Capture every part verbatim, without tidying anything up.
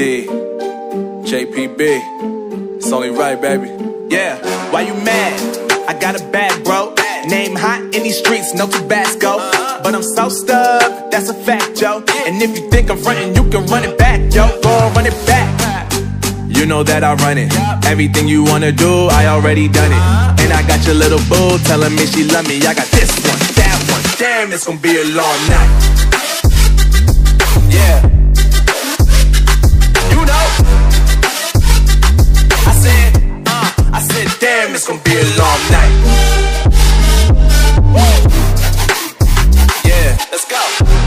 P, J P B, it's only right, baby. Yeah, why you mad? I got a bad bro. Name hot in these streets, no Tabasco. But I'm so stubbed, that's a fact, yo. And if you think I'm frontin', you can run it back, yo. Go on, run it back. You know that I run it. Everything you wanna do, I already done it. And I got your little boo telling me she love me. I got this one, that one. Damn, it's gonna be a long night. Yeah. You know. I said, uh, I said, damn, it's gonna be a long night. Yeah, let's go.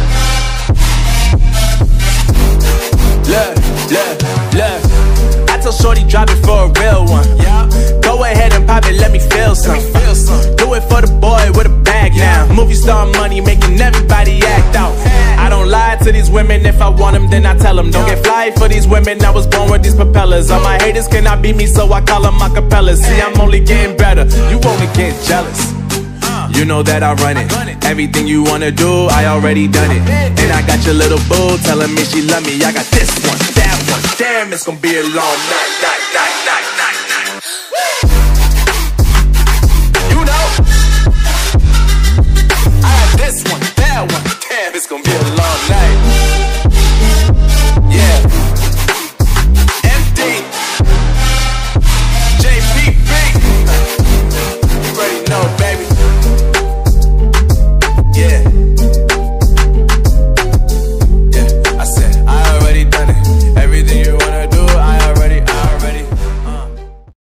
Look, look, look. Tell shorty drop it for a real one. Yeah. Go ahead and pop it, let me feel some. Me feel some. Do it for the boy with a bag yeah. now. Movie star money making everybody act out. Hey. I don't lie to these women, if I want them then I tell them. Don't yeah. get fly for these women, I was born with these propellers. All my haters cannot beat me, so I call them acapellas. See, I'm only getting better, you only get jealous. You know that I run it. Everything you wanna do, I already done it. And I got your little boo telling me she love me. I got this one, that one. Damn, it's gonna be a long night, night, night, night, night.